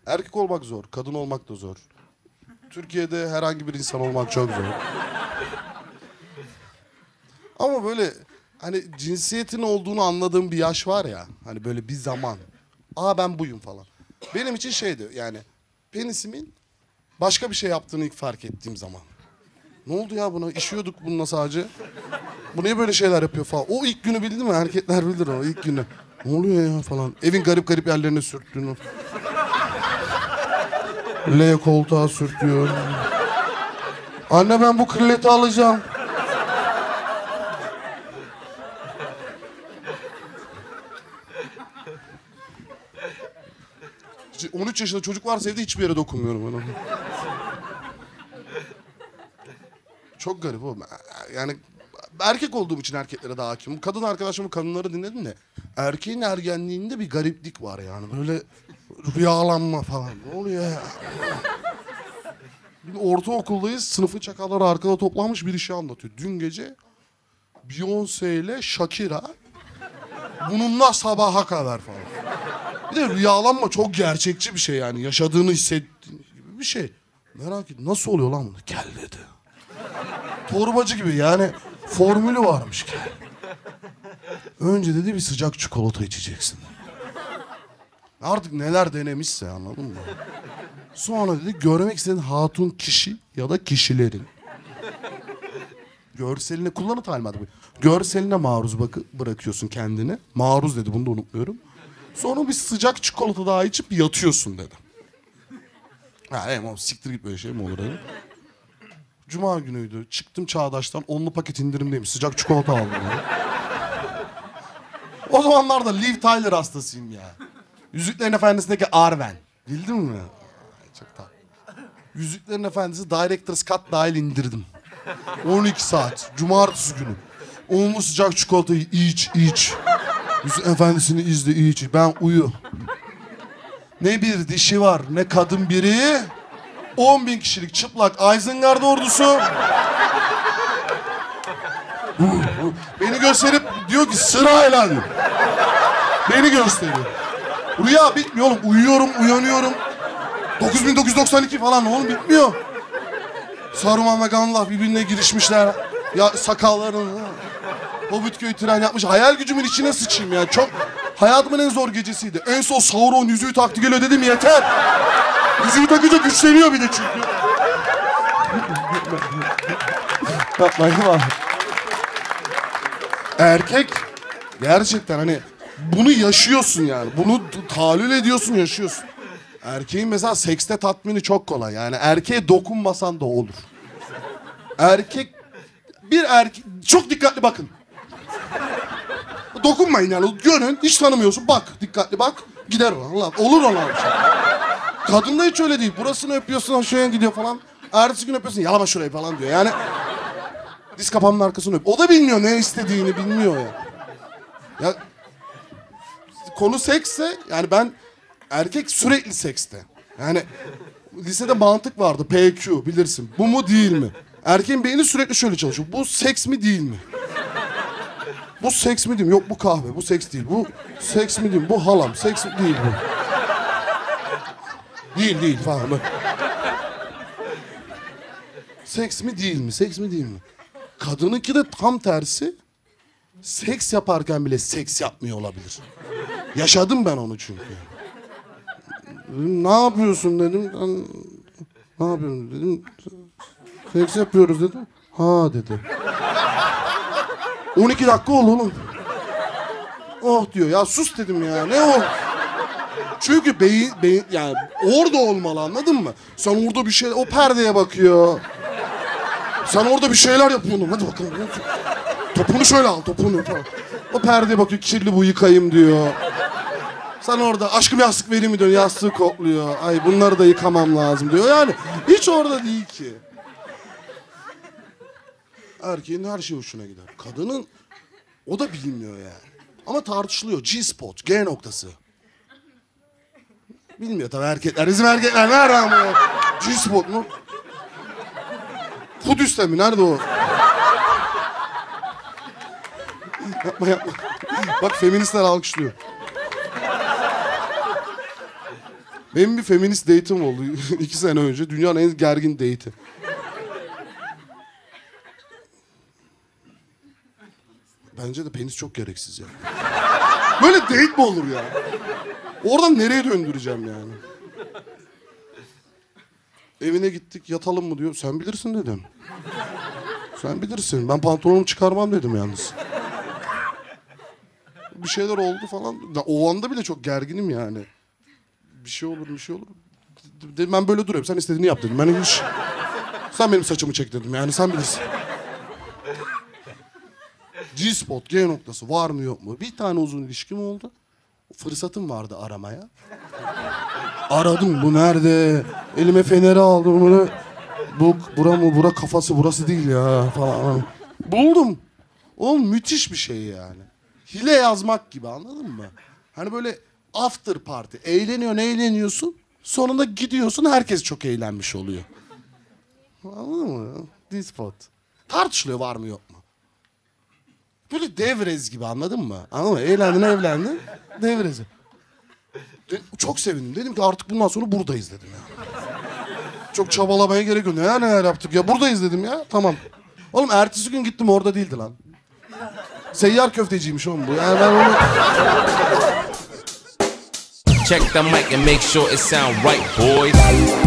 Erkek olmak zor, kadın olmak da zor. Türkiye'de herhangi bir insan olmak çok zor. Ama böyle hani cinsiyetin olduğunu anladığım bir yaş var ya. Hani böyle bir zaman. Aa ben buyum falan. Benim için şeydi yani penisimin başka bir şey yaptığını ilk fark ettiğim zaman. Ne oldu ya buna? İşiyorduk bununla sadece. Bu niye böyle şeyler yapıyor falan. O ilk günü bildi mi? Erkekler bilir o ilk günü. Ne oluyor ya falan. Evin garip garip yerlerine sürttüğünü. L koltuğa sürtüyor. Anne ben bu kraleti alacağım. 13 yaşında çocuk varsa evde hiçbir yere dokunmuyorum ben ona. Çok garip oğlum. Yani erkek olduğum için erkeklere daha hakimim. Kadın arkadaşımı kadınları dinledim de erkeğin ergenliğinde bir gariplik var yani. Böyle rüyalanma falan. Ne oluyor ya? Ortaokuldayız. Sınıfın çakalları arkada toplanmış bir işi anlatıyor. Dün gece Beyoncé ile Shakira bununla sabaha kadar falan. Bir de rüyalanma çok gerçekçi bir şey yani. Yaşadığını hissettiğin gibi bir şey. Merak et nasıl oluyor lan bunu? Gel dedi. Torbacı gibi yani formülü varmış ki. Önce dedi bir sıcak çikolata içeceksin. Artık neler denemişse anladın mı? Sonra dedi görmek istediğin hatun kişi ya da kişilerin. Görseline kullanı talimatı bu. Görseline maruz bırakıyorsun kendini. Maruz dedi bunu da unutmuyorum. Sonra bir sıcak çikolata daha içip yatıyorsun dedi. Ha evet siktir git böyle şey mi olur dedim. Cuma günüydü. Çıktım Çağdaş'tan 10'lu paket indirimdeymiş. Sıcak çikolata aldım ya. O zamanlarda Liv Tyler hastasıyım ya. Yüzüklerin Efendisi'ndeki Arwen. Bildin mi? Çok tatlı. Yüzüklerin Efendisi Director's Cut dahil indirdim. 12 saat. Cumartesi günü. 10'lu sıcak çikolatayı iç. Yüzüklerin Efendisi'ni izle iç. Ben uyu. Ne bir dişi var ne kadın biri. 10.000 kişilik çıplak Isengard ordusu. Beni gösterip diyor ki sırayla diyor. Beni gösteriyor. Rüya bitmiyor oğlum. Uyuyorum, uyanıyorum. 9992 falan oğlum bitmiyor. Saruman ve Gandalf birbirine girişmişler. Ya sakallarını. Hobbitköy tren yapmış. Hayal gücümün içine sıçayım ya. Çok hayatımın en zor gecesiydi. En son Sauron yüzüğü taktı geliyor dedim yeter. Yüzüğü takınca güçleniyor bir de çünkü. Yapmayın abi. Erkek gerçekten hani bunu yaşıyorsun yani. Bunu tahayyül ediyorsun, yaşıyorsun. Erkeğin mesela sekste tatmini çok kolay. Yani erkeğe dokunmasan da olur. Erkek çok dikkatli bakın. Dokunmayın yani. Görün, hiç tanımıyorsun. Bak, dikkatli bak. Gider o. Allah olur ona. Kadında hiç öyle değil. Burasını öpüyorsun, şuraya gidiyor falan. Ertesi gün öpüyorsun, yalama şurayı falan diyor. Yani diz kapağının arkasını öp. O da bilmiyor ne istediğini bilmiyor ya. Ya konu seksse yani erkek sürekli sekste. Yani lisede mantık vardı PQ bilirsin. Bu mu değil mi? Erkeğin beyni sürekli şöyle çalışıyor. Bu seks mi değil mi? Bu seks mi değil mi? Yok bu kahve. Bu seks değil. Bu seks mi değil mi? Bu halam. Seks mi değil bu? Değil falan. Seks mi değil mi? Seks mi değil mi? Kadınınki de tam tersi. Seks yaparken bile seks yapmıyor olabilir. Yaşadım ben onu çünkü. Dedim, ne yapıyorsun dedim. Ne yapıyorum dedim. Seks yapıyoruz dedim. Ha dedi. 12 dakika oldu oğlum. Oh diyor ya sus dedim ya ne o? Çünkü beyin yani orada olmalı anladın mı? Sen orada bir şey o perdeye bakıyor. Sen orada bir şeyler yapıyorsun. Hadi bakalım. Topunu şöyle al topunu. O perdeye bakıyor kirli bu yıkayayım diyor. Sen orada aşkım yastık vereyim mi diyor. Yastığı kokluyor. Ay bunları da yıkamam lazım diyor. Yani hiç orada değil ki. Erkeğin her şey hoşuna gider. Kadının o da bilmiyor yani. Ama tartışılıyor. G-spot, G noktası. Bilmiyor tabii erkekler. Bizim erkekler nerede ama? G-spot mu? Kudüs'te mi? Nerede o? Yapma. Bak feministler alkışlıyor. Benim bir feminist date'im oldu 2 sene önce. Dünyanın en gergin date'i. Bence de penis çok gereksiz ya. Böyle date mi olur ya? Oradan nereye döndüreceğim yani? Evine gittik, yatalım mı diyor. Sen bilirsin dedim. Sen bilirsin. Ben pantolonumu çıkarmam dedim yalnız. Bir şeyler oldu falan. O anda bile çok gerginim yani. Bir şey olur. Dedim, ben böyle duruyorum. Sen istediğini yap dedim. Ben hiç... Sen benim saçımı çek dedim yani. Sen bilirsin. G-spot, G noktası var mı yok mu? Bir tane uzun ilişkim oldu. Fırsatım vardı aramaya. Aradım, bu nerede? Elime feneri aldım bunu. Bura mı? Bura kafası, burası değil ya falan. Buldum. Oğlum müthiş bir şey yani. Hile yazmak gibi, anladın mı? Hani böyle after party. Eğleniyorsun. Sonunda gidiyorsun, herkes çok eğlenmiş oluyor. Anladın mı? G-spot. Tartışılıyor var mı yok mu? Böyle devrez gibi, anladın mı? Anladın mı? Evlendin. Devrezi. Çok sevindim. Dedim ki artık bundan sonra buradayız dedim ya. Çok çabalamaya gerek yok. Neler yaptık ya. Buradayız dedim ya. Tamam. Oğlum ertesi gün gittim, orada değildi lan. Seyyar köfteciymiş oğlum bu. Yani ben onu... Check the mic and make sure it sound right, boys.